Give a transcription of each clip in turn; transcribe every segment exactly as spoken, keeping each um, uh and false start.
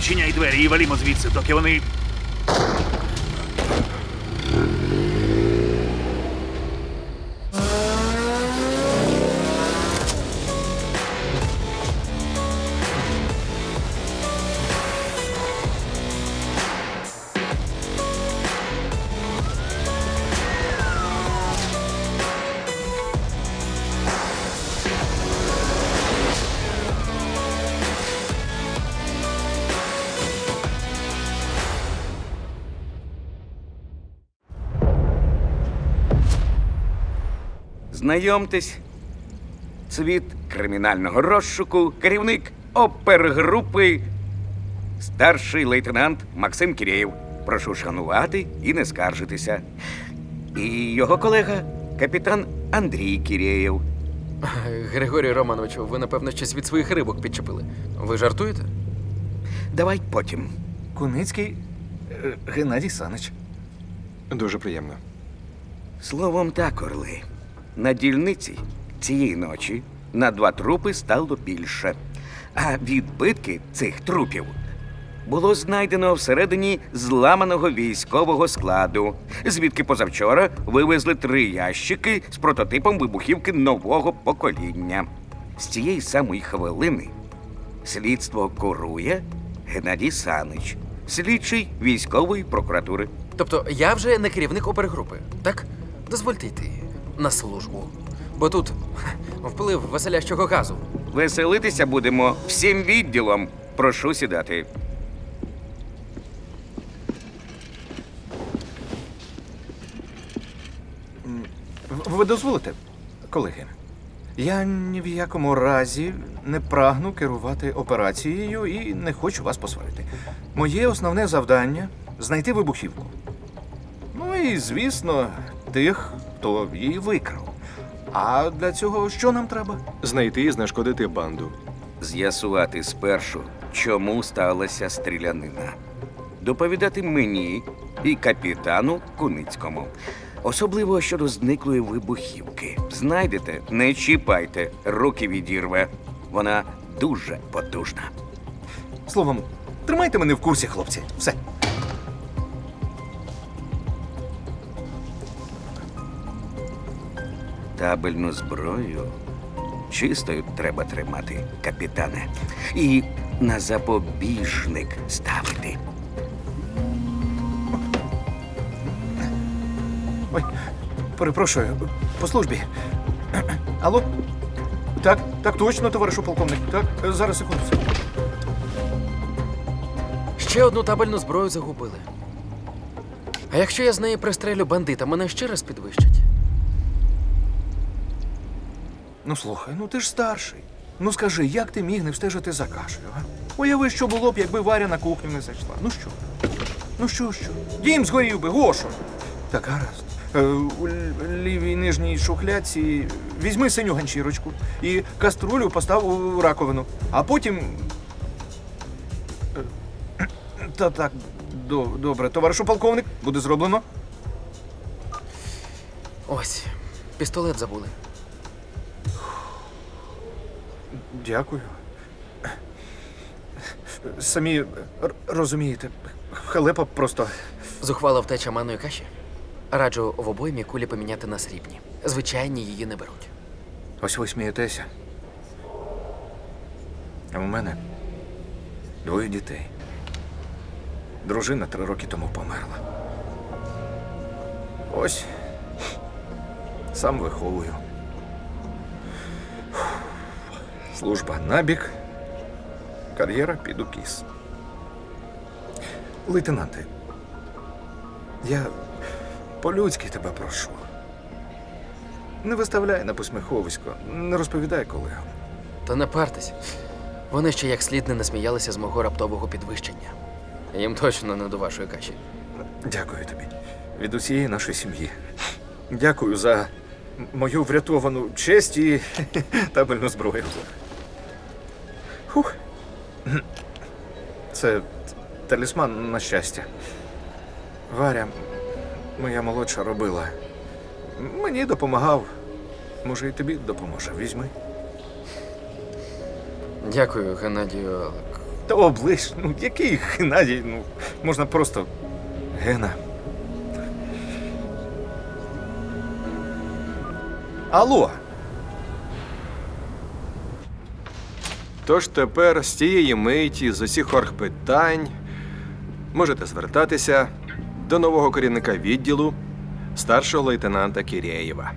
відчиняй двері і валімо звідси, доки вони... Знайомтесь, світ кримінального розшуку, керівник опергрупи, старший лейтенант Максим Кірєєв. Прошу шанувати і не скаржитися. І його колега, капітан Андрій Кірєєв. Григорій Романовичу, ви, напевно, щось від своїх рибок підчепили. Ви жартуєте? Давай потім. Куницький е, Геннадій Санич. Дуже приємно. Словом так, орли. На дільниці цієї ночі на два трупи стало більше. А відбитки цих трупів було знайдено всередині зламаного військового складу, звідки позавчора вивезли три ящики з прототипом вибухівки нового покоління. З цієї самої хвилини слідство курує Геннадій Санич, слідчий військової прокуратури. Тобто я вже не керівник опергрупи, так? Дозвольте йти на службу. Бо тут вплив веселящого газу. Веселитися будемо всім відділом. Прошу сідати. Ви дозволите, колеги? Я ні в якому разі не прагну керувати операцією і не хочу вас посварити. Моє основне завдання – знайти вибухівку. Ну і, звісно, тих, хто її викрав. А для цього що нам треба? Знайти і знешкодити банду. З'ясувати спершу, чому сталася стрілянина. Доповідати мені і капітану Куницькому. Особливо щодо зниклої вибухівки. Знайдете, не чіпайте, руки відірве. Вона дуже потужна. Словом, тримайте мене в курсі, хлопці. Все. Табельну зброю чистою треба тримати, капітане. І на запобіжник ставити. Ой, перепрошую, по службі. Алло? Так, так точно, товаришу полковник. Так, зараз, секунду. Ще одну табельну зброю загубили. А якщо я з неї пристрелю бандита, мене ще раз підвищать? Ну, слухай, ну ти ж старший. Ну скажи, як ти міг не встежити за кашею, а? Уяви, що було б, якби Варя на кухню не зайшла. Ну що? Ну що, що? Дім згорів би, Гошо. Так, гаразд. Е, у лівій нижній шухляці візьми синю ганчірочку і каструлю постав у раковину. А потім... Е, Та так, до, добре. Товаришу полковник, буде зроблено. Ось, пістолет забули. Дякую. Самі р- розумієте, халепа просто... Зухвала втеча манної каші? Раджу в обоймі кулі поміняти на срібні. Звичайні її не беруть. Ось ви смієтеся. А у мене двоє дітей. Дружина три роки тому померла. Ось сам виховую. Служба набік, кар'єра під укіс. Лейтенанте, я по-людськи тебе прошу. Не виставляй на посміховисько, не розповідай колегам. Та не партесь. Вони ще як слід не насміялися з мого раптового підвищення. Їм точно не до вашої каші. Дякую тобі. Від усієї нашої сім'ї. Дякую за мою врятовану честь і табельну зброю. Фух. Це талісман на щастя. Варя, моя молодша, робила. Мені допомагав. Може, і тобі допоможе. Візьми. Дякую, Геннадію, але Та оближ, ну який Геннадій, ну можна просто Гена. Алло. Тож тепер з тієї миті, з усіх оргпитань можете звертатися до нового керівника відділу, старшого лейтенанта Кірєєва.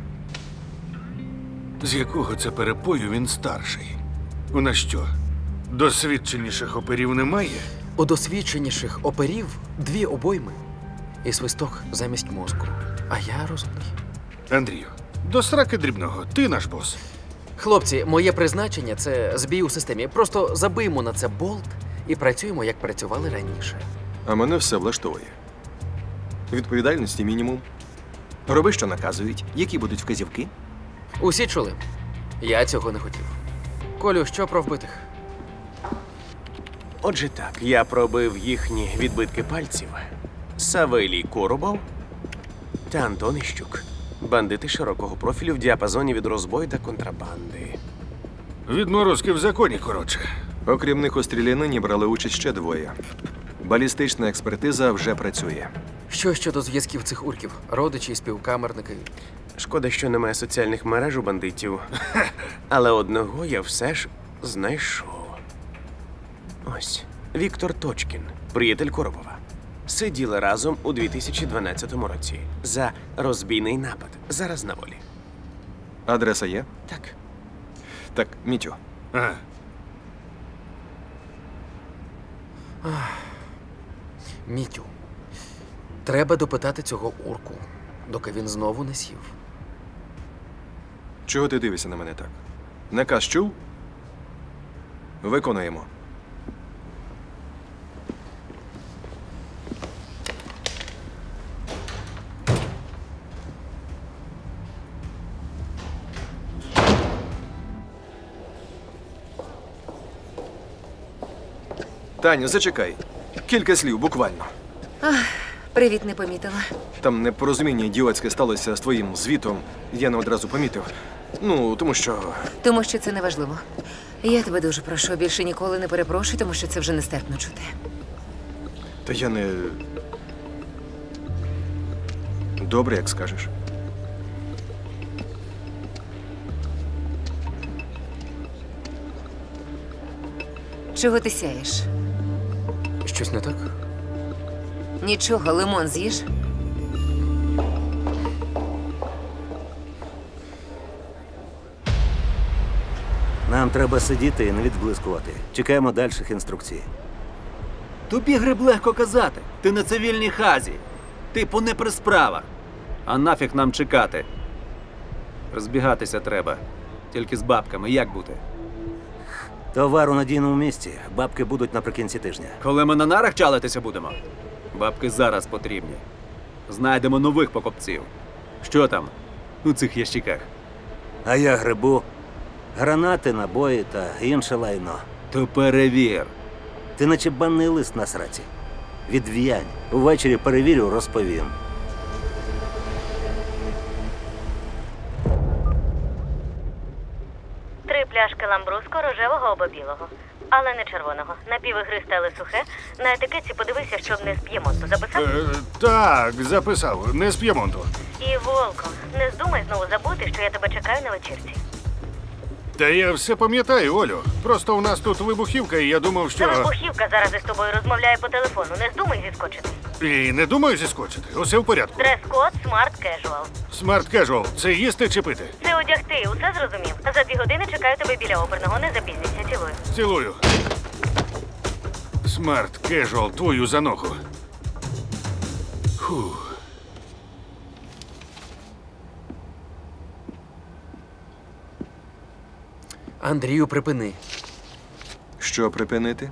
З якого це перепою він старший? У нас що, досвідченіших оперів немає? У досвідченіших оперів дві обойми і свисток замість мозку. А я розумний. Андрію, до сраки дрібного, ти наш бос. Хлопці, моє призначення – це збій у системі. Просто забиймо на це болт і працюємо, як працювали раніше. А мене все влаштовує. Відповідальності мінімум. Роби, що наказують. Які будуть вказівки? Усі чули? Я цього не хотів. Колю, що про вбитих? Отже так, я пробив їхні відбитки пальців. Савелій Коробов та Антон Іщук. Бандити широкого профілю в діапазоні від розбою та контрабанди. Відморозки в законі, коротше. Окрім них у стрілянині брали участь ще двоє. Балістична експертиза вже працює. Що щодо зв'язків цих урків? Родичі, співкамерники? Шкода, що немає соціальних мереж у бандитів. Але одного я все ж знайшов. Ось, Віктор Точкін, приятель Коробова. Сиділи разом у дві тисячі дванадцятому році за розбійний напад. Зараз на волі. Адреса є? Так. Так, Мітю. Ага. Мітю, треба допитати цього урку, доки він знову не сів. Чого ти дивишся на мене так? Наказ чув? Виконуємо. Таню, зачекай. Кілька слів, буквально. Привіт, не помітила. Там непорозуміння ідіотське сталося з твоїм звітом. Я не одразу помітив. Ну, тому що... Тому що це не важливо. Я тебе дуже прошу, більше ніколи не перепрошуй, тому що це вже нестерпно чути. Та я не... Добре, як скажеш. Чого ти сяєш? Щось не так? Нічого, лимон з'їж. Нам треба сидіти і не відблискувати. Чекаємо дальших інструкцій. Тобі гриб легко казати. Ти на цивільній хазі. Типу не при справах. А нафіг нам чекати? Розбігатися треба. Тільки з бабками. Як бути? Товар у надійному місці. Бабки будуть наприкінці тижня. Коли ми на нарах чалитися будемо? Бабки зараз потрібні. Знайдемо нових покупців. Що там у цих ящиках? А я грибу. Гранати, набої та інше лайно. То перевір. Ти наче банний лист на сраці. Відв'янь. Увечері перевірю, розповім. Три пляшки ламбруско рожевого або білого. Але не червоного. Напівігристе, але сухе. На етикетці подивися, щоб не з П'ємонту. Записав? Е, так, записав. Не з П'ємонту. І Волко, не здумай знову забути, що я тебе чекаю на вечірці. Та я все пам'ятаю, Олю. Просто у нас тут вибухівка, і я думав, Та що... вибухівка зараз із тобою розмовляє по телефону. Не здумай зіскочити. І не думаю зіскочити. Усе в порядку. Дрес-код Smart Casual. Смарт Casual. Це їсти чи пити? Це одягти, усе зрозумів. За дві години чекаю тебе біля оперного. Не запізнюйся, цілую. Цілую. Смарт Casual, твою за ногу. Фух. Андрію, припини. Що припинити?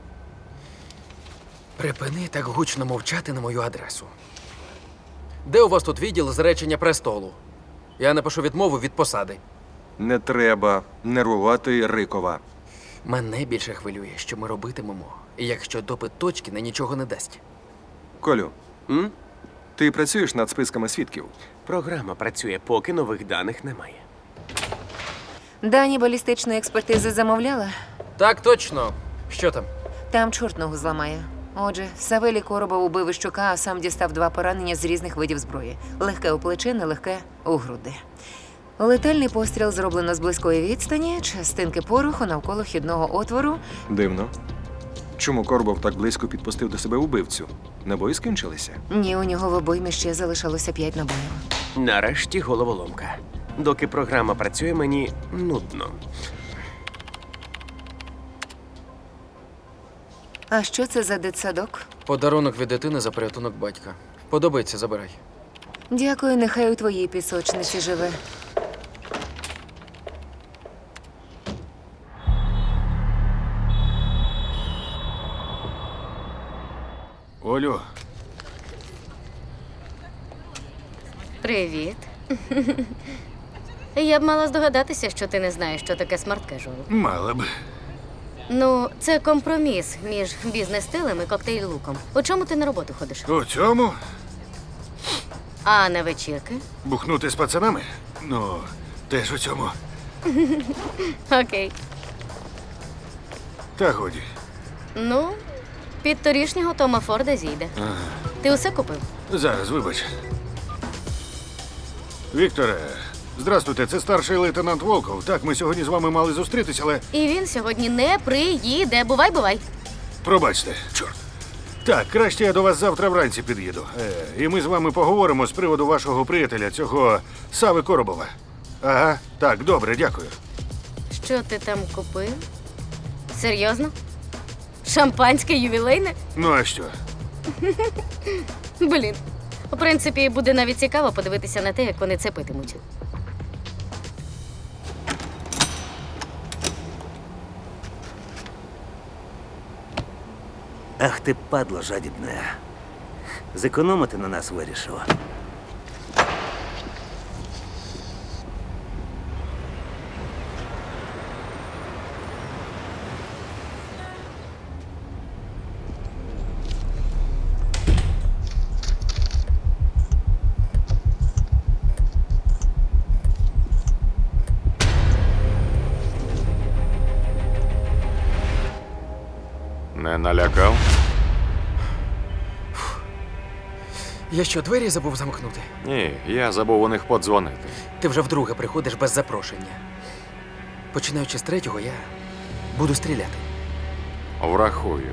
Припини так гучно мовчати на мою адресу. Де у вас тут відділ зречення престолу? Я напишу відмову від посади. Не треба нервувати Рикова. Мене більше хвилює, що ми робитимемо, якщо допит Точкіна нічого не дасть. Колю, М? ти працюєш над списками свідків? Програма працює, поки нових даних немає. Дані балістичної експертизи замовляла? Так точно. Що там? Там чорт ногу зламає. Отже, Савелій Коробов убив Іщука, а сам дістав два поранення з різних видів зброї. Легке у плече, нелегке у груди. Летальний постріл зроблено з близької відстані, частинки пороху навколо вхідного отвору. Дивно. Чому Коробов так близько підпустив до себе убивцю? Набої скінчилися? Ні, у нього в обоймі ще залишалося п'ять набоїв. Нарешті головоломка. Доки програма працює, мені нудно. А що це за дитсадок? Подарунок від дитини за порятунок батька. Подобається, забирай. Дякую, нехай у твоїй пісочниці живе. Олю, Привіт. Я б мала здогадатися, що ти не знаєш, що таке смарт-кежуал. мала б. Ну, це компроміс між бізнес-стилем і коктейль-луком. У чому ти на роботу ходиш? У цьому А на вечірки? бухнути з пацанами? Ну, теж у цьому. Окей. Та годі. Ну, під торішнього Тома Форда зійде. Ага. Ти усе купив? Зараз, вибач. Вікторе, здрастуйте, це старший лейтенант Волков. Так, ми сьогодні з вами мали зустрітись, але І він сьогодні не приїде. Бувай, бувай. пробачте, чорт. Так, краще я до вас завтра вранці під'їду. Е, і ми з вами поговоримо з приводу вашого приятеля, цього Сави Коробова. Ага, так, добре, дякую. Що ти там купив? Серйозно? Шампанське ювілейне? Ну а що? Блін. У принципі, буде навіть цікаво подивитися на те, як вони це питимуть. Ах ти, падло жадібне. Зекономити на нас вирішила. Не налякав? Я що, двері забув замкнути? Ні, я забув у них подзвонити. Ти вже вдруге приходиш без запрошення. Починаючи з третього, я буду стріляти. Врахую.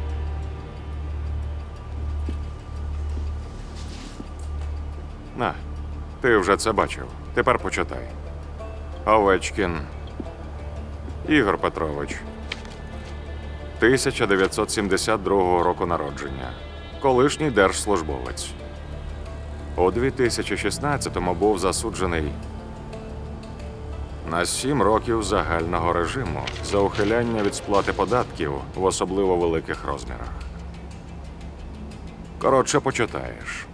На, ти вже це бачив. Тепер почитай. Овечкін Ігор Петрович. тисяча дев'ятсот сімдесят другого року народження. Колишній держслужбовець. У дві тисячі шістнадцятому був засуджений на сім років загального режиму за ухиляння від сплати податків в особливо великих розмірах. Коротше, почитаєш.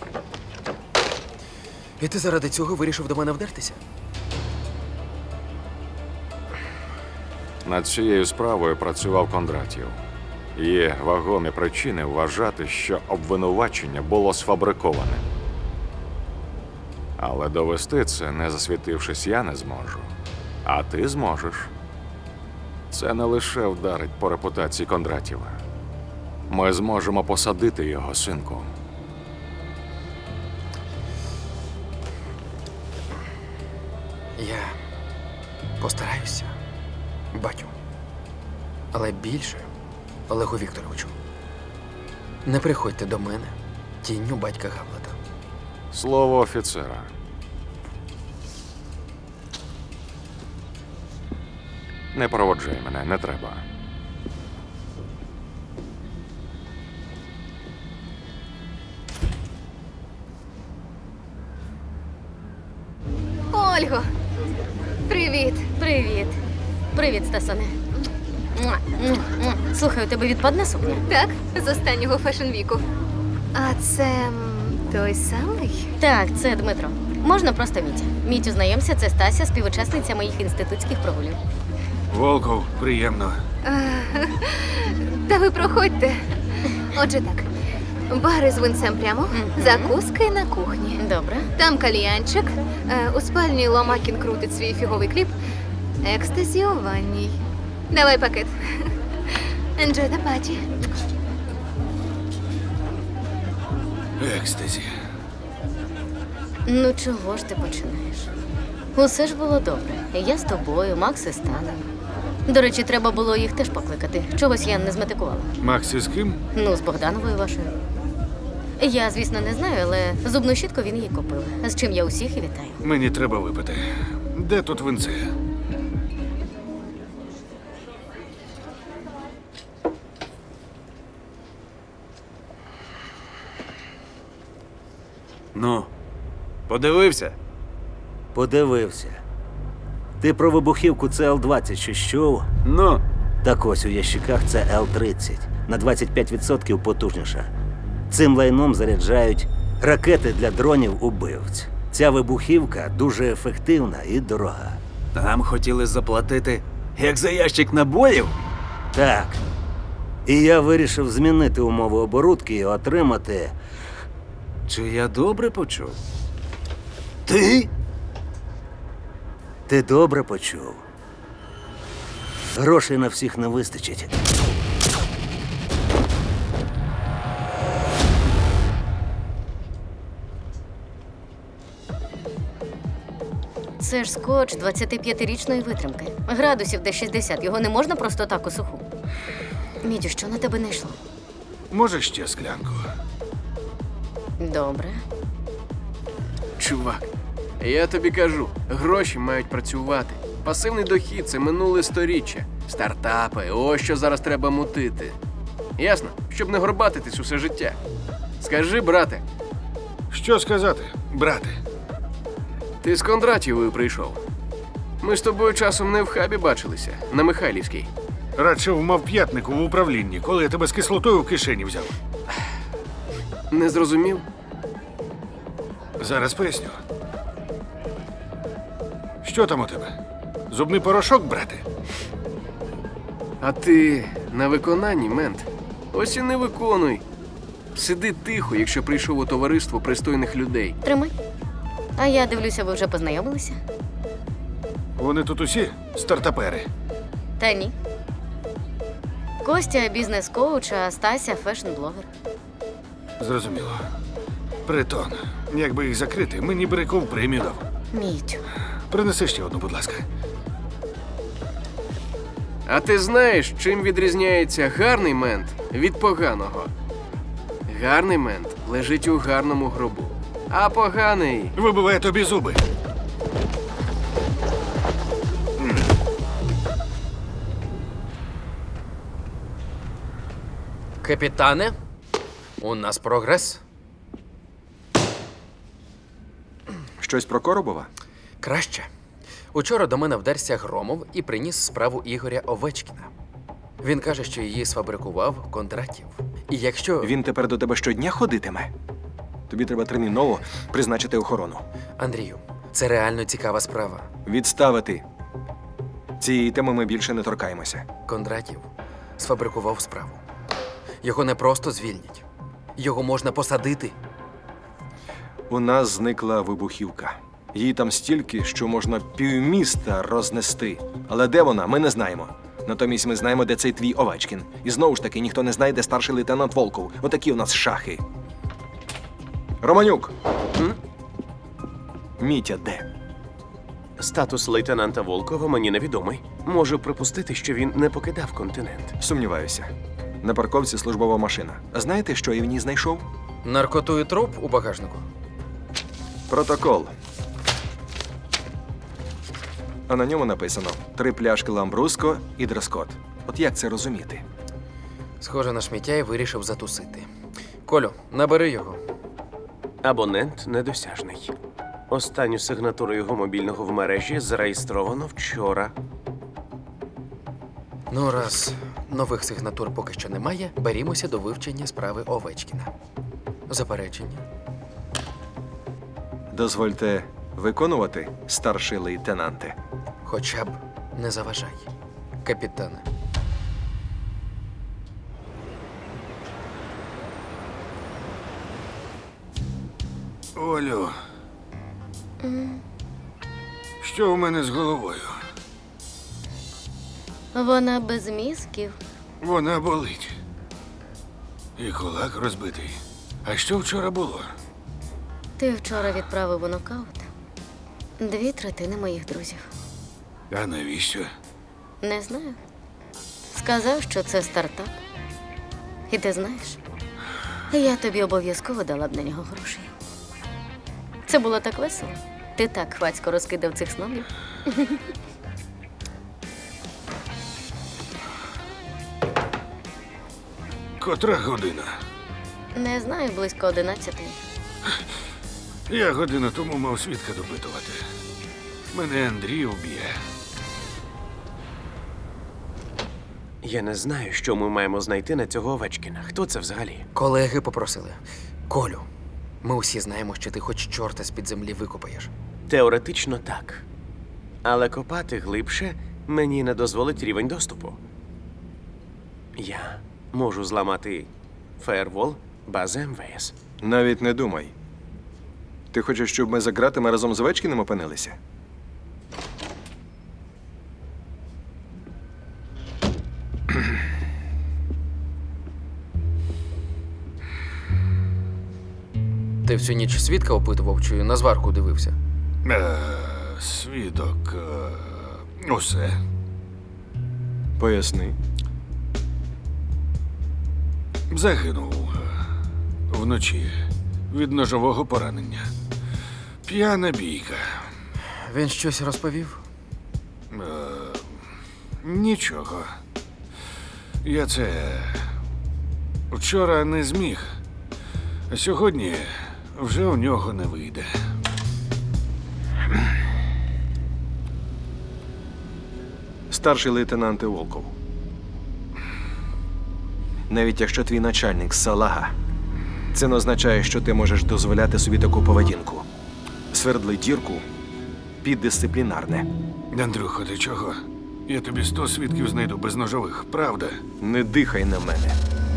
І ти заради цього вирішив до мене вдертися? Над цією справою працював Кондратів. Є вагомі причини вважати, що обвинувачення було сфабриковане. Але довести це, не засвітившись, я не зможу. А ти зможеш. Це не лише вдарить по репутації Кондратєва. Ми зможемо посадити його, синку. Я постараюся, батю. Але більше, Олегу Вікторовичу, не приходьте до мене тінню батька Гамлета. Слово офіцера. Не проводжай мене, не треба. Ольго! Привіт! Привіт! Привіт, Стасоне. Муа, муа, муа. Слухай, у тебе відпадна сукня? Так, з останнього фешн-віку. А це м, той самий? Так, це Дмитро. Можна просто Мітя. Мітю, знайомся, це Стася, співучасниця моїх інститутських прогулів. Волков, приємно. Та ви проходьте. Отже так. Бари з винцем прямо, закуски на кухні. Добре. Там кальянчик, е, у спальні Ломакін крутить свій фіговий кліп. Екстазі у ванній. Давай пакет. Enjoy the party. Екстазі. Ну чого ж ти починаєш? Усе ж було добре. Я з тобою, Макс і Станом. До речі, треба було їх теж покликати. Чогось я не зметикувала. Максі з ким? Ну, з Богдановою вашою. Я, звісно, не знаю, але зубну щітку він їй купив. З чим я усіх і вітаю. Мені треба випити. Де тут винце? Ну, подивився? Подивився. Ти про вибухівку це Ел двадцять щось чув? Ну, Так ось у ящиках це Ел тридцять. На двадцять п'ять відсотків потужніша. Цим лайном заряджають ракети для дронів-убивць. Ця вибухівка дуже ефективна і дорога. нам хотіли заплатити, як за ящик набоїв? Так. І я вирішив змінити умови оборудки і отримати. Чи я добре почув? Ти? Ти добре почув. Грошей на всіх не вистачить. Це ж скотч двадцятип'ятирічної витримки. Градусів де шістдесят. Його не можна просто так у суху. Мідю, що на тебе не йшло? Може, ще склянку? Добре. Чувак, я тобі кажу, гроші мають працювати. Пасивний дохід – це минуле сторіччя. Стартапи – ось що зараз треба мутити. Ясно? Щоб не горбатитись усе життя. Скажи, брате. Що сказати, брате? Ти з Кондратєвою прийшов. Ми з тобою часом не в хабі бачилися, на Михайлівській. Радше в мавп'ятнику в управлінні, коли я тебе з кислотою в кишені взяв. Не зрозумів? Зараз поясню. Що там у тебе? Зубний порошок, брате? А ти на виконанні, мент. Ось і не виконуй. Сиди тихо, якщо прийшов у товариство пристойних людей. Тримай. А я дивлюся, ви вже познайомилися? Вони тут усі стартапери. Та ні. Костя бізнес-коуч, а Стася фешн-блогер. Зрозуміло. Притон. Якби їх закрити, мені б Риков премію дав. Мітю. Принеси ще одну, будь ласка. А ти знаєш, чим відрізняється гарний мент від поганого? Гарний мент лежить у гарному гробу, а поганий... Вибиває тобі зуби. Капітане, у нас прогрес. Щось про Коробова? Краще. Учора до мене вдерся Громов і приніс справу Ігоря Овечкіна. Він каже, що її сфабрикував Кондратів. І якщо... Він тепер до тебе щодня ходитиме? Тобі треба терміново призначити охорону. Андрію, це реально цікава справа. Відставити. Цієї теми ми більше не торкаємося. Кондратів сфабрикував справу. Його не просто звільнять. Його можна посадити. У нас зникла вибухівка. Її там стільки, що можна півміста рознести. Але де вона, ми не знаємо. Натомість ми знаємо, де цей твій Овечкін. І знову ж таки, ніхто не знає, де старший лейтенант Волков. Отакі у нас шахи. Романюк! М? Мітя де? Статус лейтенанта Волкова мені невідомий. Можу припустити, що він не покидав континент. Сумніваюся. На парковці службова машина. А знаєте, що я в ній знайшов? Наркоту і труп у багажнику. Протокол. А на ньому написано три пляшки ламбруско і дрес-код. От як це розуміти? Схоже на шміття і вирішив затусити. Колю, набери його. Абонент недосяжний. Останню сигнатуру його мобільного в мережі зареєстровано вчора. Ну, раз нових сигнатур поки що немає, берімося до вивчення справи Овечкіна. Заперечення? Дозвольте виконувати, старший лейтенанте. Хоча б не заважай, капітане. Олю, що у мене з головою? Вона без мізків. Вона болить. І кулак розбитий. А що вчора було? Ти вчора відправив у нокаут дві третини моїх друзів. А навіщо? Не знаю. Сказав, що це стартап. І ти знаєш, я тобі обов'язково дала б на нього грошей. Це було так весело. Ти так хвацько розкидав цих снобів. Котра година? Не знаю, близько одинадцятої. Я годину тому мав свідка допитувати. Мене Андрій вб'є. Я не знаю, що ми маємо знайти на цього Овечкіна. Хто це взагалі? Колеги попросили. Колю, ми усі знаємо, що ти хоч чорта з-під землі викопаєш. Теоретично так. Але копати глибше мені не дозволить рівень доступу. Я можу зламати фаєрвол бази ем ве ес. Навіть не думай. Ти хочеш, щоб ми за ґратами разом з Овечкіним опинилися? Ти всю ніч свідка опитував чи на зварку дивився? Е, свідок. Е, усе. Поясни. Загинув е, вночі від ножового поранення. П'яна бійка. Він щось розповів? Е, нічого. Я це вчора не зміг. А сьогодні вже у нього не вийде. Старший лейтенант Волков. Навіть якщо твій начальник салага, це не означає, що ти можеш дозволяти собі таку поведінку. Свердли дірку під дисциплінарне. Андрюхо, ти чого? Я тобі сто свідків знайду без ножових, правда? Не дихай на мене.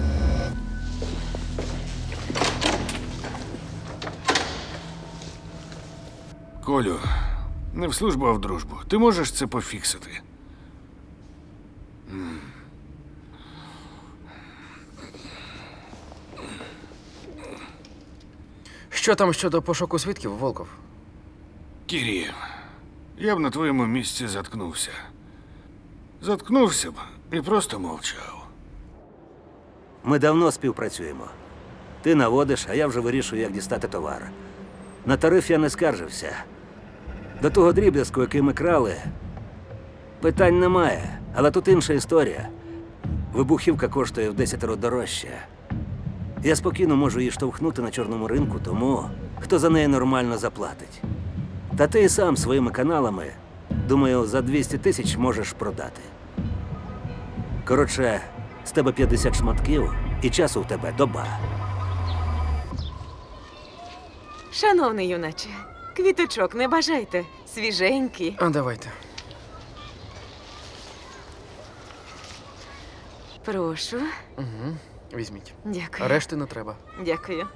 Колю, не в службу, а в дружбу. Ти можеш це пофіксити? М. Що там щодо пошуку свідків, Волков? Кірі, я б на твоєму місці заткнувся. Заткнувся б і просто мовчав. Ми давно співпрацюємо. Ти наводиш, а я вже вирішую, як дістати товар. На тариф я не скаржився. До того дріб'язку, який ми крали, питань немає. Але тут інша історія. Вибухівка коштує в десятеро дорожче. Я спокійно можу її штовхнути на чорному ринку тому, хто за неї нормально заплатить. Та ти і сам своїми каналами, думаю, за двісті тисяч можеш продати. Коротше, з тебе п'ятдесят шматків і часу в тебе доба. Шановний юначе, квіточок не бажайте. Свіженькі. А давайте. Прошу. Угу. Візьміть. Дякую. А решти не треба. Дякую.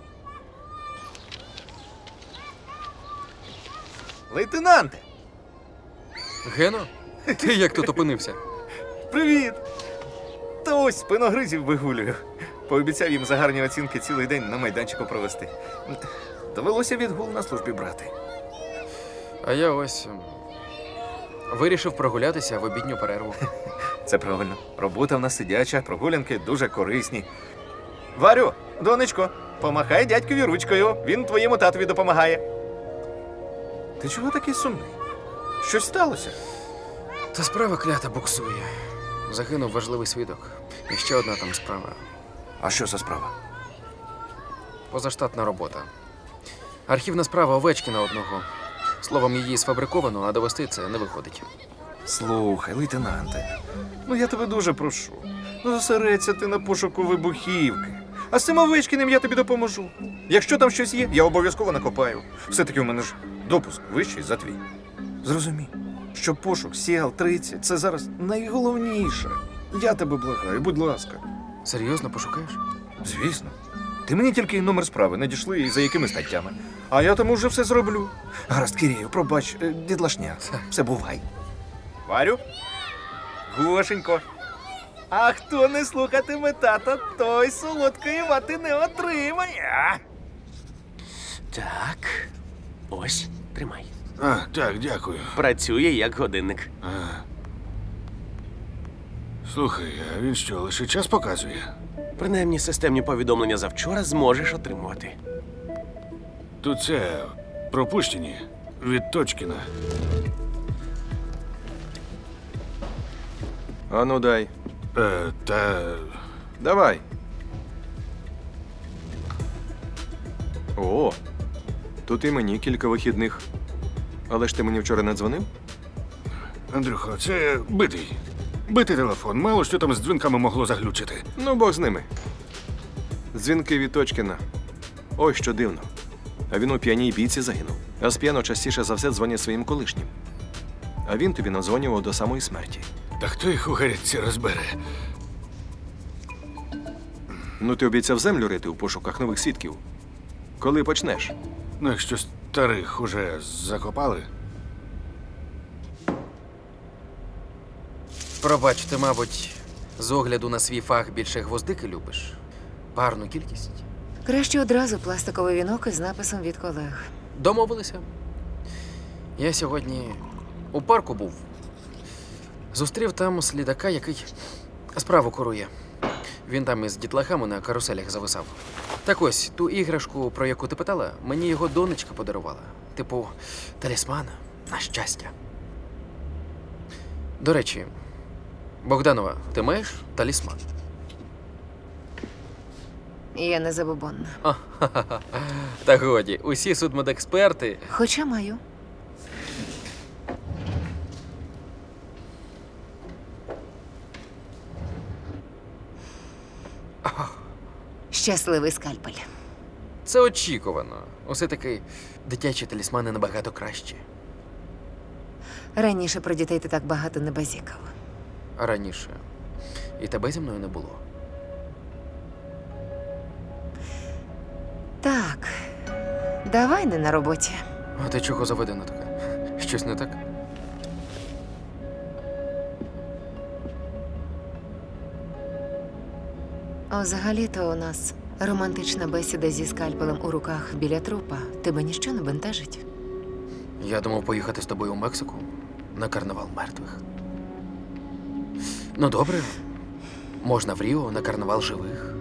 Лейтенанте! Гено? Ти як тут опинився? Привіт! Та ось спиногризів вигулюю. Пообіцяв їм за гарні оцінки цілий день на майданчику провести. Довелося відгул на службі брати. А я ось ем, вирішив прогулятися в обідню перерву. Це правильно. Робота в нас сидяча, прогулянки дуже корисні. Варю, донечко, помахай дядькові ручкою. Він твоєму татові допомагає. Ти чого такий сумний? Щось сталося? Та справа клята буксує. Загинув важливий свідок. І ще одна там справа. А що за справа? Позаштатна робота. Архівна справа Овечкіна одного. Словом, її сфабриковано, а довести це не виходить. Слухай, лейтенанте, ну я тебе дуже прошу. Ну зосередься ти на пошуку вибухівки. А з цим Овечкіним я тобі допоможу. Якщо там щось є, я обов'язково накопаю. Все-таки у мене ж допуск вищий за твій. Зрозумій, що пошук Сі Ел тридцять – це зараз найголовніше. Я тебе благаю, будь ласка. Серйозно пошукаєш? Звісно. Ти мені тільки номер справи надійшли і за якими статтями. А я тому вже все зроблю. Гаразд, Кирію, пробач, е, дідлашня. Все, бувай. Варю? Гошенько. А хто не слухатиме тата, той солодкої вати не отримає. Так. Ось, тримай. А, так, дякую. Працює як годинник. А. Слухай, а він що, лише час показує? Принаймні, системні повідомлення завчора зможеш отримувати. Тут це пропущені від Точкіна. А ну дай. Е, та. Давай. О, тут і мені кілька вихідних. Але ж ти мені вчора не дзвонив? Андрюхо, це битий. Битий телефон. Мало що там з дзвінками могло заглючити. Ну, Бог з ними. Дзвінки від Точкіна. Ой, що дивно. А він у п'яній бійці загинув. А з п'яно частіше за все дзвонять своїм колишнім. А він тобі надзвонював до самої смерті. Та хто їх у гарячці розбере? Ну, ти обіцяв землю рити у пошуках нових свідків. Коли почнеш? Ну, якщо старих уже закопали. Пробач, ти, мабуть, з огляду на свій фах більше гвоздики любиш? Парну кількість? Краще одразу пластиковий вінок із написом від колег. Домовилися. Я сьогодні у парку був. Зустрів там слідака, який справу курує. Він там із дітлахами на каруселях зависав. Так ось, ту іграшку, про яку ти питала, мені його донечка подарувала. Типу, талісман на щастя. До речі, Богданова, ти маєш талісман? Я не забобонна. О, ха-ха-ха. Та годі, усі судмедексперти. Хоча маю. Щасливий скальпель. Це очікувано. Усе таки дитячі талісмани набагато кращі. Раніше про дітей ти так багато не базікав. А раніше і тебе зі мною не було. Так, давай не на роботі. А ти чого заведена така? Щось не так? А взагалі-то у нас романтична бесіда зі скальпелем у руках біля трупа. Тебе ніщо не бентежить? Я думав поїхати з тобою у Мексику на карнавал мертвих. Ну, добре. Можна в Ріо на карнавал живих.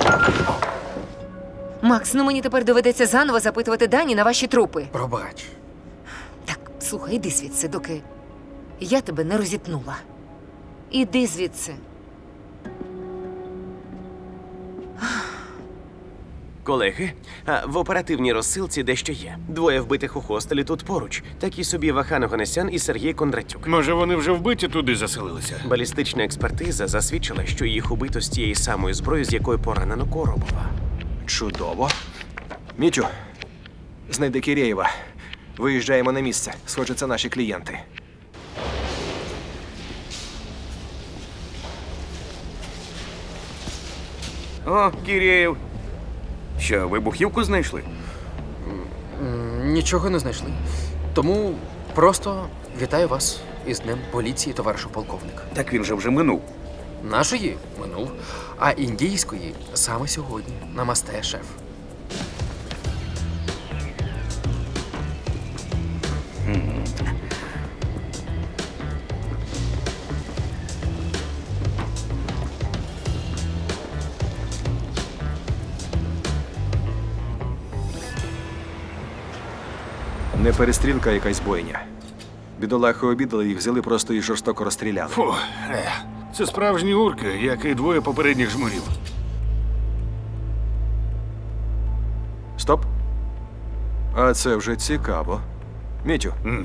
Макс, ну мені тепер доведеться заново запитувати дані на ваші трупи. Пробач. Так, слухай, іди звідси, доки я тебе не розітнула. Іди звідси. Колеги, а в оперативній розсилці дещо є. Двоє вбитих у хостелі тут поруч. Такі собі Вахан Оганесян і Сергій Кондратюк. Може, вони вже вбиті туди заселилися? Балістична експертиза засвідчила, що їх убито з тієї самої зброї, з якої поранено Коробова. Чудово. Мітю, знайди Кірєєва. Виїжджаємо на місце. Схоже, це наші клієнти. О, Кірєєв. Що, вибухівку знайшли? Нічого не знайшли. Тому просто вітаю вас із Днем поліції, товаришу полковник. Так він же вже минув. Нашої минув, а індійської саме сьогодні. Намасте, шеф. Не перестрілка, а якась бойня. Бідолахи обідали, їх взяли просто і жорстоко розстріляли. Фу, е, це справжні урки, як і двоє попередніх жмурів. Стоп. А це вже цікаво. Мітю. М.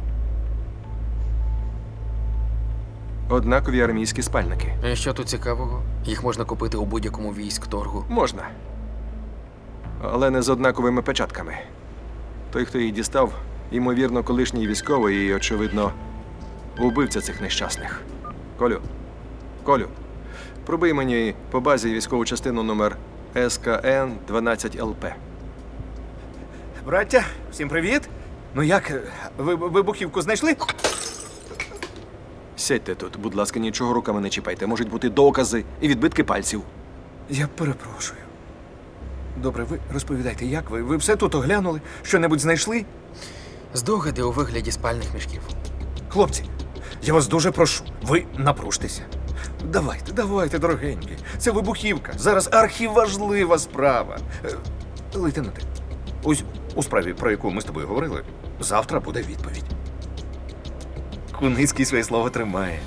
Однакові армійські спальники. І що тут цікавого? Їх можна купити у будь-якому військ-торгу. Можна. Але не з однаковими печатками. Той, хто її дістав, ймовірно, колишній військовий і, очевидно, убивця цих нещасних. Колю, Колю, пробий мені по базі військову частину номер С К Н дванадцять Л П. Браття, всім привіт. Ну як, ви вибухівку знайшли? Сядьте тут, будь ласка, нічого руками не чіпайте. Можуть бути докази і відбитки пальців. Я перепрошую. Добре, ви розповідайте, як ви? Ви все тут оглянули? Що-небудь знайшли? Здогади у вигляді спальних мішків. Хлопці, я вас дуже прошу, ви напружтеся. Давайте, давайте, дорогенькі. Це вибухівка. Зараз архіважлива справа. Е, Лейтенанте, ось у справі, про яку ми з тобою говорили, завтра буде відповідь. Куницький своє слово тримає.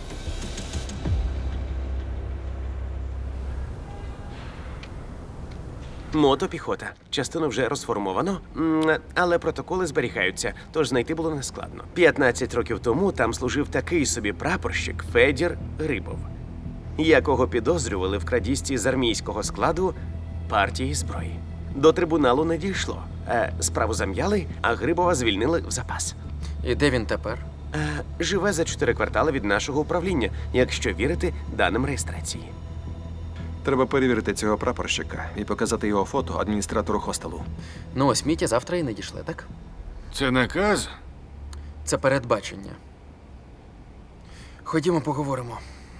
Мотопіхота. Частину вже розформовано, м, але протоколи зберігаються, тож знайти було нескладно. п'ятнадцять років тому там служив такий собі прапорщик Федір Грибов, якого підозрювали в крадіжці з армійського складу партії зброї. До трибуналу не дійшло. Е, справу зам'яли, а Грибова звільнили в запас. І де він тепер? Е, живе за чотири квартали від нашого управління, якщо вірити даним реєстрації. Треба перевірити цього прапорщика і показати його фото адміністратору хостелу. Ну, ось Мітя завтра і не дійшли, так? Це наказ? Це передбачення. Ходімо, поговоримо.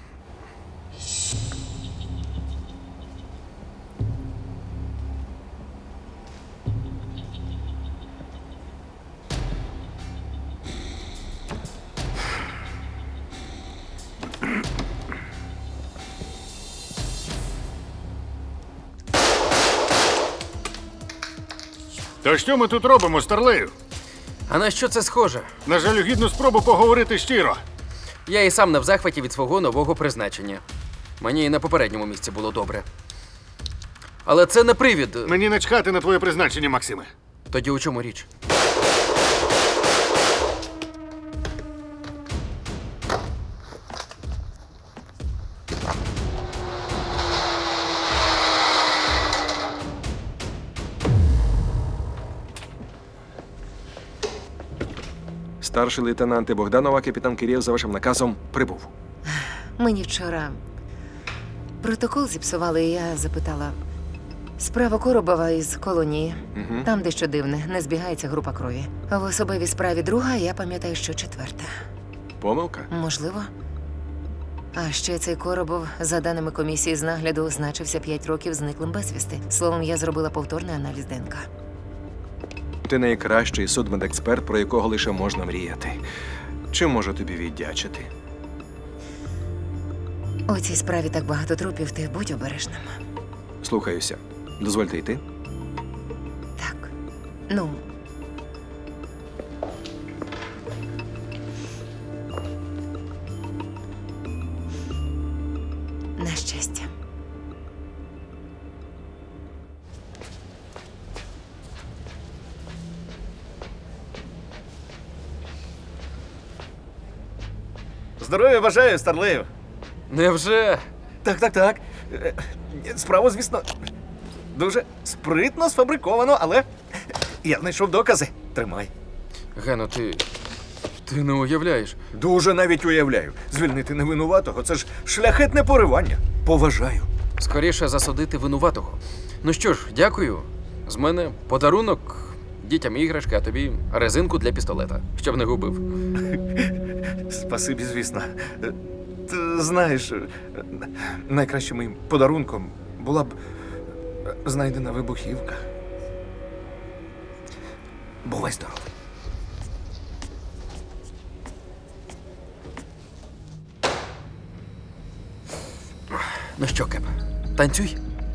То що ми тут робимо, Старлею? А на що це схоже? На жалюгідну спробу поговорити щиро. Я і сам не в захваті від свого нового призначення. Мені і на попередньому місці було добре. Але це не привід. Мені начхати на твоє призначення, Максиме. Тоді у чому річ? Старший лейтенант Богданова, капітан Кирєв, за вашим наказом прибув. Мені вчора протокол зіпсували, і я запитала. Справа Коробова із колонії. Угу. Там дещо дивне, не збігається група крові. А в особливій справі друга, я пам'ятаю, що четверта. Помилка? Можливо. А ще цей Коробов, за даними комісії з нагляду, значився п'ять років зниклим безвісти. Словом, я зробила повторний аналіз ДНК. Ти найкращий судмедексперт, про якого лише можна мріяти. Чим можу тобі віддячити? У цій справі так багато трупів, ти будь обережним. Слухаюся. Дозвольте йти. Так. Ну. На щастя. Здоров'я бажаю, Старлею. Невже? Так, так, так. Е, Справу, звісно, дуже спритно сфабриковано, але я знайшов докази. Тримай. Гено, ти. Ти не уявляєш. Дуже навіть уявляю. Звільнити невинуватого – це ж шляхетне поривання. Поважаю. Скоріше засудити винуватого. Ну що ж, дякую. З мене подарунок. Дітям іграшки, а тобі резинку для пістолета, щоб не губив. Спасибі, звісно. Ти знаєш, найкращим моїм подарунком була б знайдена вибухівка. Бувай здоровий. Ну що, Кеп, танцюй.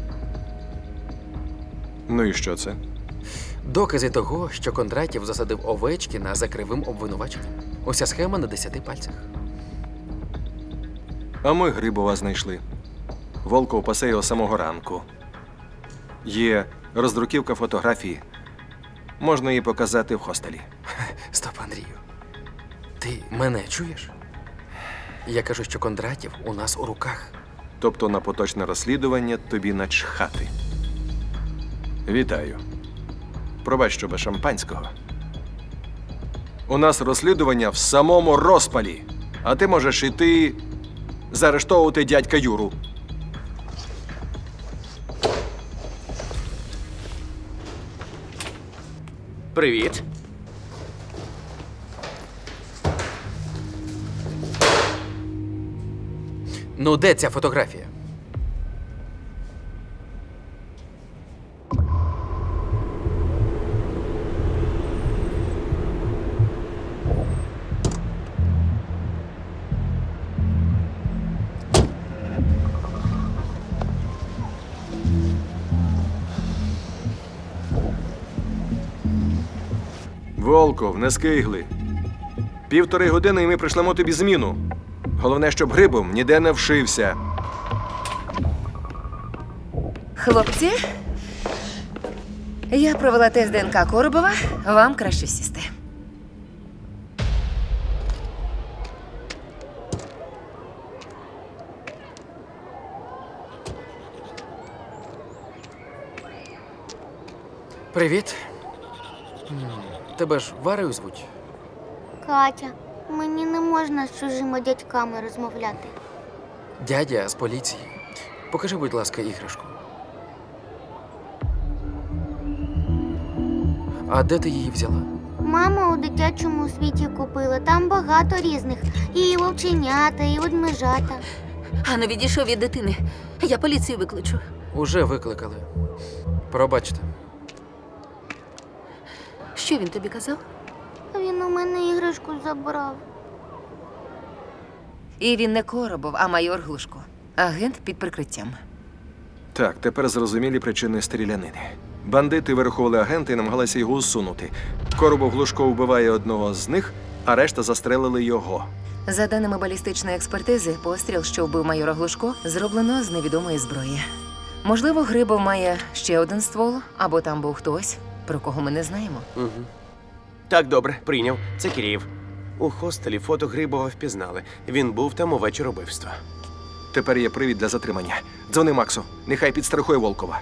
Ну і що це? Докази того, що Кондратів засадив Овечкіна за кривим обвинуваченням. Уся схема на десяти пальцях. А ми Грибова знайшли. Волков пасе його самого ранку. Є роздруківка фотографії. Можна її показати в хостелі. Стоп, Андрію. Ти мене чуєш? Я кажу, що Кондратів у нас у руках. Тобто на поточне розслідування тобі начхати. Вітаю. Пробач, що без шампанського. У нас розслідування в самому розпалі. А ти можеш іти заарештовувати дядька Юру. Привіт. Ну, де ця фотографія? Волков, не скигли. Півтори години і ми пришлемо тобі зміну. Головне, щоб Грибов ніде не вшився. Хлопці, я провела тест ДНК Коробова. Вам краще сісти. Привіт. М, Тебе ж Варою звуть? Катя, мені не можна з чужими дядьками розмовляти. Дядя з поліції. Покажи, будь ласка, іграшку. А де ти її взяла? Мама у дитячому світі купила. Там багато різних. І вовченята, і ведмежата. Ану, відійшов від дитини. Я поліцію викличу. Уже викликали. Пробачте. Що він тобі казав? Він у мене іграшку забрав. І він не Коробов, а майор Глушко. Агент під прикриттям. Так, тепер зрозумілі причини стрілянини. Бандити вирахували агента і намагалися його усунути. Коробов Глушко вбиває одного з них, а решта застрелили його. За даними балістичної експертизи, постріл, що вбив майора Глушко, зроблено з невідомої зброї. Можливо, Грибов має ще один ствол, або там був хтось, про кого ми не знаємо. Угу. Так, добре, прийняв. Це Киріїв. У хостелі фото Грибова впізнали. Він був там увечір убивства. Тепер є привід для затримання. Дзвони Максу, нехай підстрахує Волкова.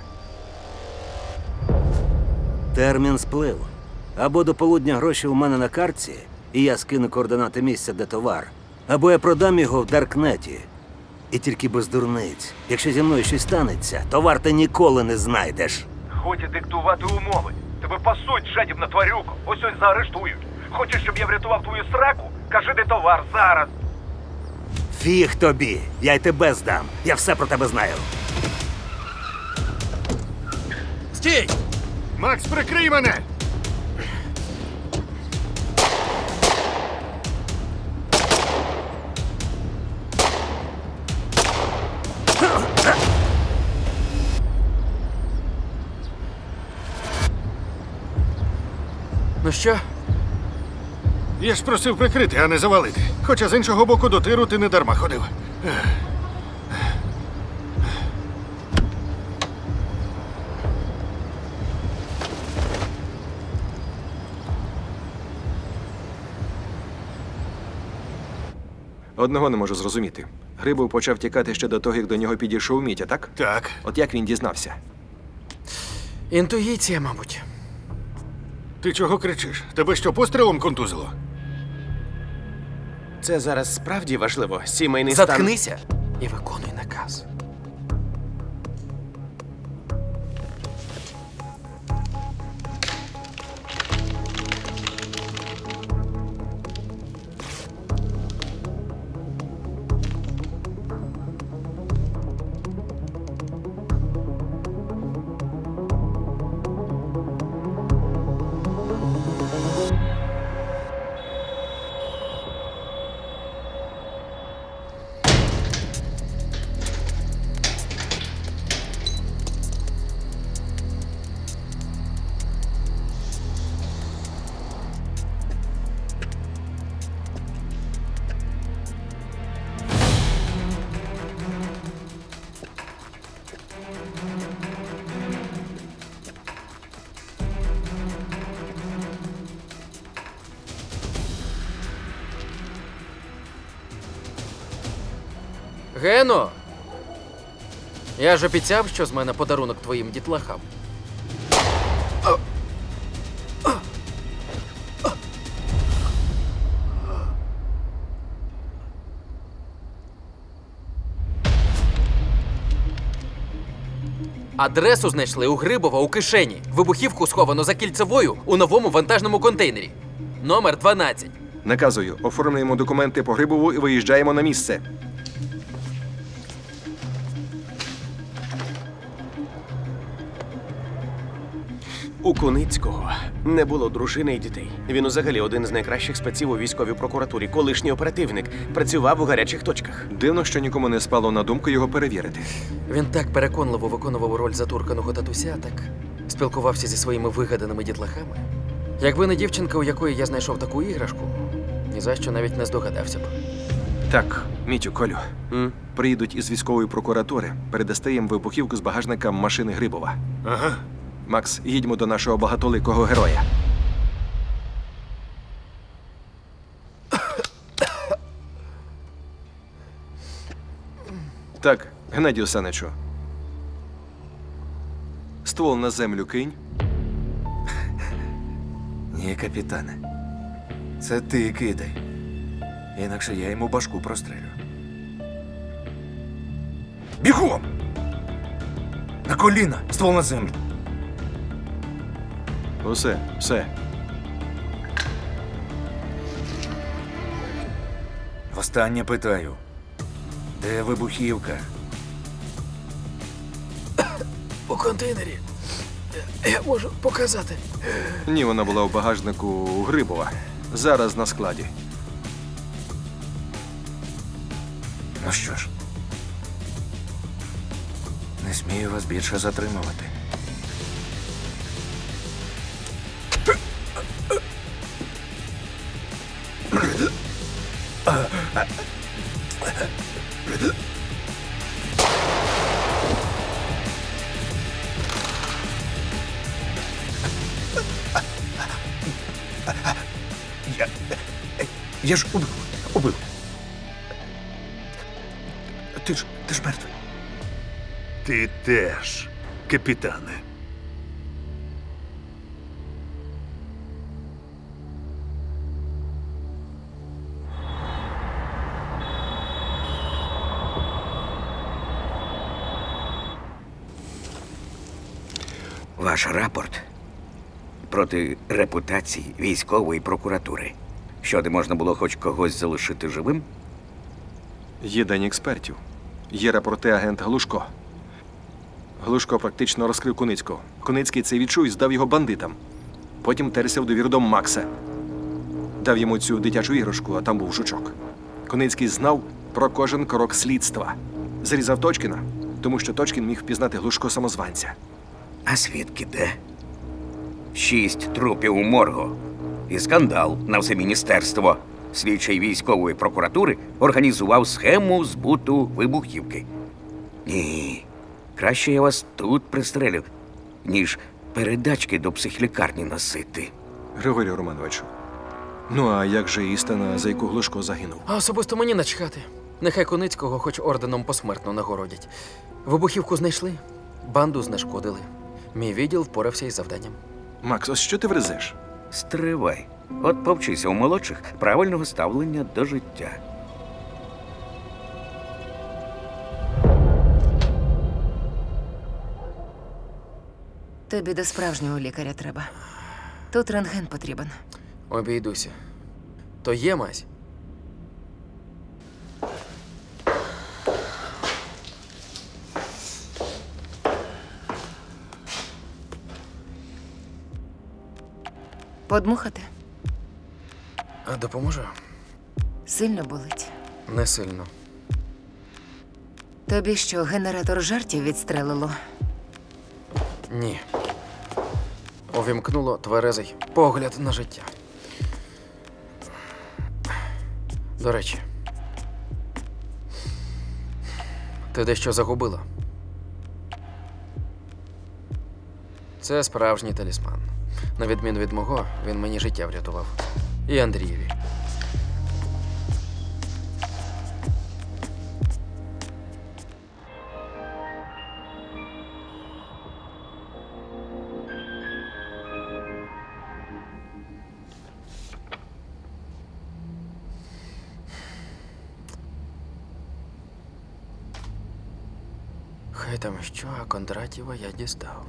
Термін сплив. Або до полудня гроші у мене на картці, і я скину координати місця, де товар, або я продам його в Даркнеті. І тільки без дурниць. Якщо зі мною щось станеться, товар ти ніколи не знайдеш. Годі диктувати умови. Тебе пасуть, жадібна тварюко. Ось ось заарештують. Хочеш, щоб я врятував твою сраку? Кажи, де товар зараз. Фіг тобі! Я й тебе здам. Я все про тебе знаю. Стій! Макс, прикрий мене! Ну що? Я ж просив прикрити, а не завалити. Хоча з іншого боку до тиру ти не дарма ходив. Одного не можу зрозуміти. Грибов почав тікати ще до того, як до нього підійшов Мітя, так? Так. От як він дізнався? Інтуїція, мабуть. Ти чого кричиш? Тебе що, пострілом контузило? Це зараз справді важливо. Сімейний Заткнися і виконуй наказ. Гено! Я ж обіцяв, що з мене подарунок твоїм дітлахам. Адресу знайшли у Грибова у кишені. Вибухівку сховано за кільцевою у новому вантажному контейнері. Номер дванадцять. Наказую, оформлюємо документи по Грибову і виїжджаємо на місце. У Куницького не було дружини і дітей. Він взагалі один з найкращих спеців у військовій прокуратурі. Колишній оперативник, працював у гарячих точках. Дивно, що нікому не спало на думку його перевірити. Він так переконливо виконував роль затурканого татуся, так спілкувався зі своїми вигаданими дітлахами. Якби не дівчинка, у якої я знайшов таку іграшку, ні за що навіть не здогадався б. Так, Мітю, Колю. М? Приїдуть із військової прокуратури, передасте їм вибухівку з багажника машини Грибова. Ага. Макс, їдьмо до нашого багатоликого героя. Так, Геннадію Саничу. Ствол на землю кинь. Ні, капітане. Це ти кидай. Інакше я йому башку прострелю. Бігом! На коліна! Ствол на землю! Усе, все. Востаннє питаю. Де вибухівка? У контейнері. Я можу показати. Ні, вона була у багажнику у Грибова. Зараз на складі. Ну що ж, не смію вас більше затримувати. Я... Я ж убив, убив. Ти ж, ти ж мертвий. Ти теж, капітане. Ваш рапорт проти репутації військової прокуратури. Що, де можна було хоч когось залишити живим? Є день експертів. Є рапорти агента Глушко. Глушко практично розкрив Куницького. Куницький це відчув і здав його бандитам. Потім терся в довіру до Макса. Дав йому цю дитячу іграшку, а там був жучок. Куницький знав про кожен крок слідства. Зрізав Точкіна, тому що Точкін міг впізнати Глушко-самозванця. А свідки де? Шість трупів у моргу. І скандал на все міністерство. Слідчий військової прокуратури організував схему збуту вибухівки. Ні, краще я вас тут пристрелю, ніж передачки до психлікарні носити. Григорію Романовичу, ну а як же істина, за яку Глушко загинув? А особисто мені начхати. Нехай Куницького хоч орденом посмертно нагородять. Вибухівку знайшли, банду знешкодили. Мій відділ впорався із завданням. Макс, ось що ти врезеш? Стривай. От повчися у молодших правильного ставлення до життя. Тобі до справжнього лікаря треба. Тут рентген потрібен. Обійдуся. То є мазь? Подмухати? А допоможе? Сильно болить. Не сильно. Тобі що, генератор жартів відстрелило? Ні. Увімкнуло тверезий погляд на життя. До речі, ти дещо загубила. Це справжній талісман. На відміну від мого, він мені життя врятував. І Андрієві. Хай там що, а Кондратєва я дістав.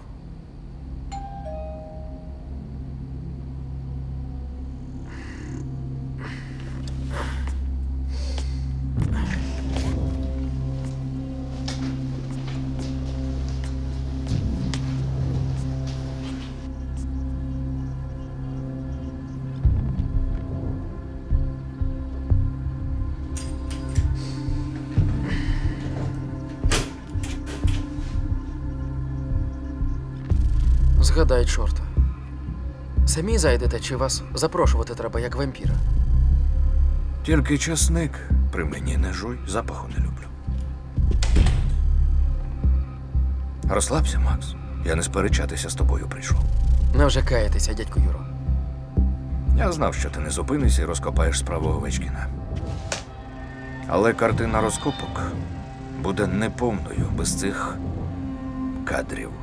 Згадай, чорта. Самі зайдете, чи вас запрошувати треба, як вампіра? Тільки часник при мені не жуй, запаху не люблю. Розслабся, Макс. Я не сперечатися з тобою прийшов. Не вже каєтеся, дядько Юро. Я знав, що ти не зупинишся і розкопаєш справу Овечкіна. Але картина розкопок буде неповною без цих кадрів.